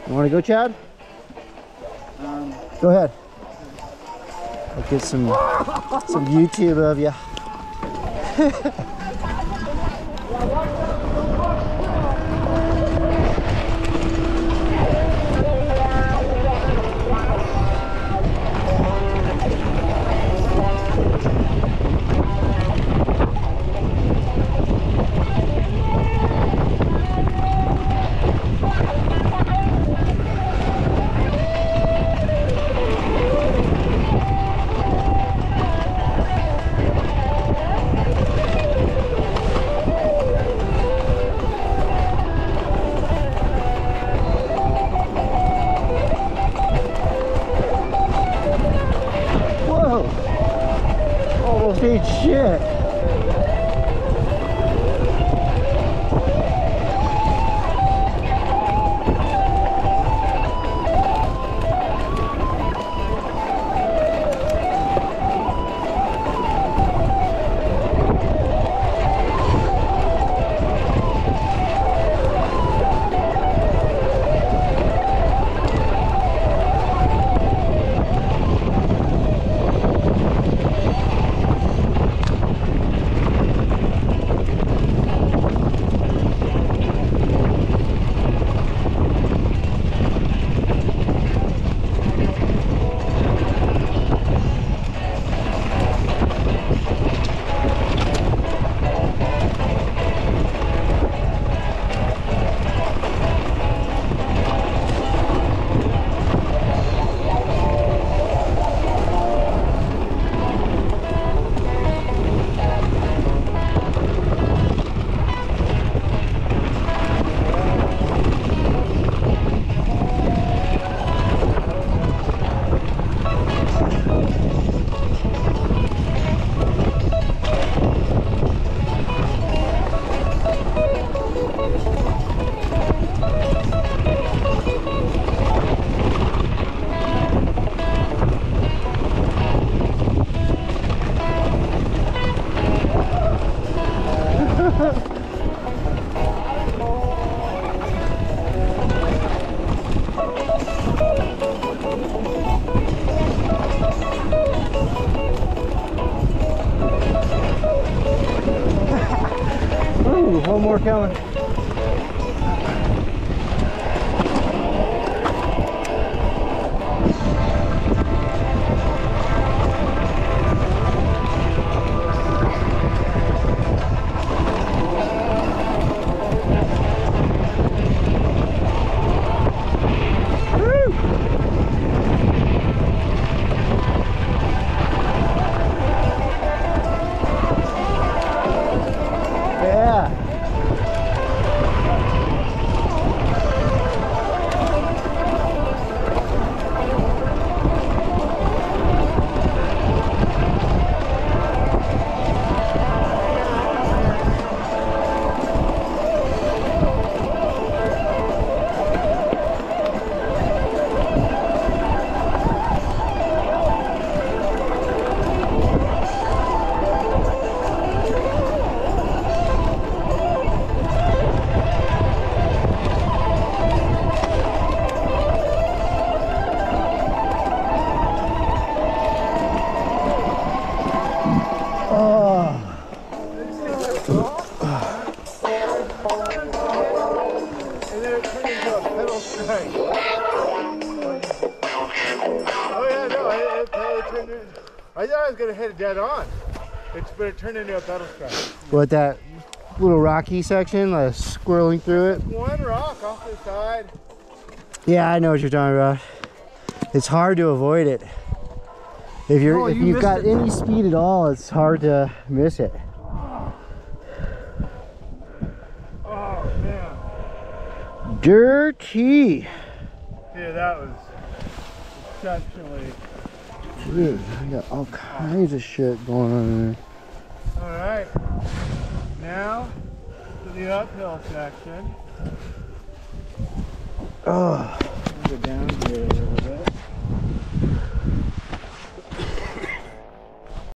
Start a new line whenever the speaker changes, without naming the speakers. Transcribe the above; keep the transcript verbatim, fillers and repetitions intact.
You want to go, Chad?
Um,
go ahead. I'll get some some YouTube of you. Shit. One more coming.
I thought I was going to hit it dead on. It's, but it turned into a pedal strike.
What, that little rocky section, like squirreling through it?
One rock off the side.
Yeah, I know what you're talking about. It's hard to avoid it. If you're oh, if you you've got it. any speed at all, it's hard to miss it.
Oh man.
Dirty.
Yeah, that was exceptionally.
Dude, I got all kinds of shit going on in there.
Alright. Now to the uphill section.
Oh.
Go down here a little bit.